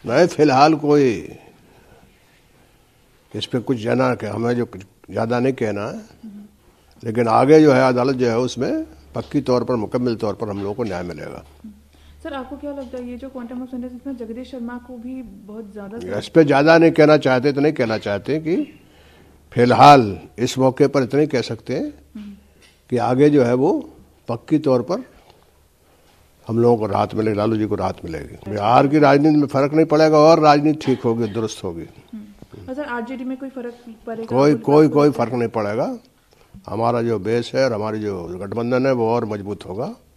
नहीं, फिलहाल कोई इस पे कुछ जाना कि हमें जो ज़्यादा नहीं कहना है, लेकिन आगे जो है अदालत जो है उसमें पक्की तौर पर मुकम्मल तौर पर हम लोगों को न्याय मिलेगा। सर आपको क्या लगता है ये जो क्वांटम ऑफ सेंटेंस में जगदीश शर्मा को भी बहुत ज़्यादा इस पे ज़्यादा नहीं कहना चाहते तो नहीं कहना चाहते कि फिलहाल इस मौके पर इतना ही कह सकते हैं कि आगे जो है वो पक्की तौर पर हम लोगों को राहत मिलेगी, लालू जी को राहत मिलेगी। बिहार की राजनीति में फर्क नहीं पड़ेगा और राजनीति ठीक होगी, दुरुस्त होगी। सर आरजेडी में कोई फर्क पड़ेगा? कोई फर्क नहीं पड़ेगा। हमारा जो बेस है और हमारी जो गठबंधन है वो और मजबूत होगा।